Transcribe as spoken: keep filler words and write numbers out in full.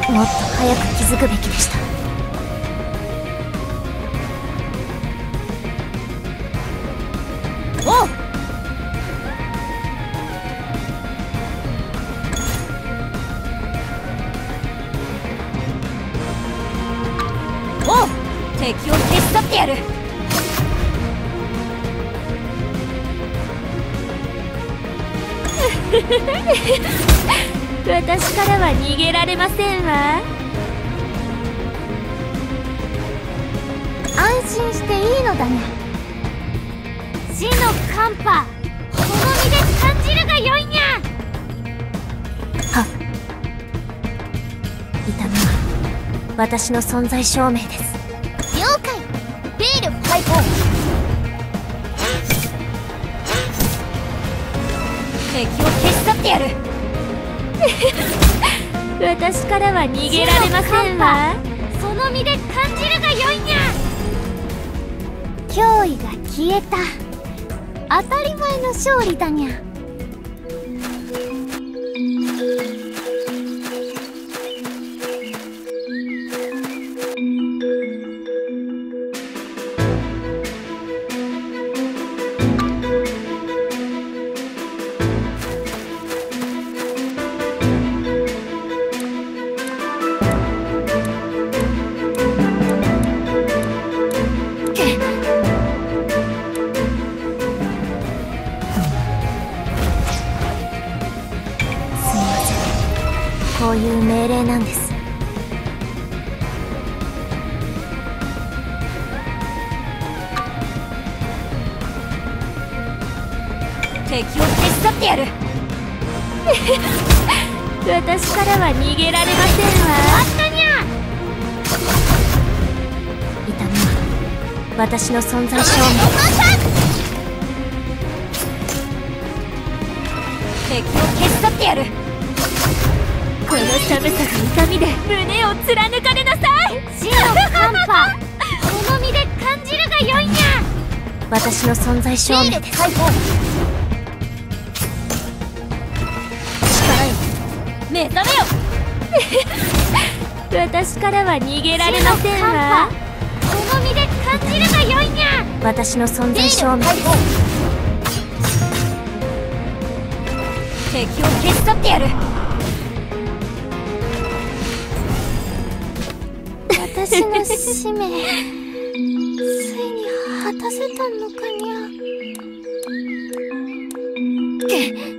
もっと早く気づくべきでした。おう。おう、敵を手伝ってやる。私からは逃げられませんわ。安心していいのだね。死の寒波、この身で感じるがよいにゃ。はっ、痛みは私の存在証明です。了解。兵力解放。敵を手伝ってやる。私からは逃げられませんわ。その身で感じるがよいにゃ。脅威が消えた。当たり前の勝利だにゃ。こういう命令なんです。敵を手伝ってやる。私からは逃げられませんわ。あったにゃ。痛みは私の存在証明。敵を手伝ってやる。この寒さが痛みで胸を貫かれなさい。死の寒波、この身で感じるがよいにゃ。私の存在証明です。力よ、目覚めよ。私からは逃げられませんわ。この身で感じるがよいにゃ。私の存在証明です。敵を手伝ってやる。私の使命、ついに果たせたのかにゃ。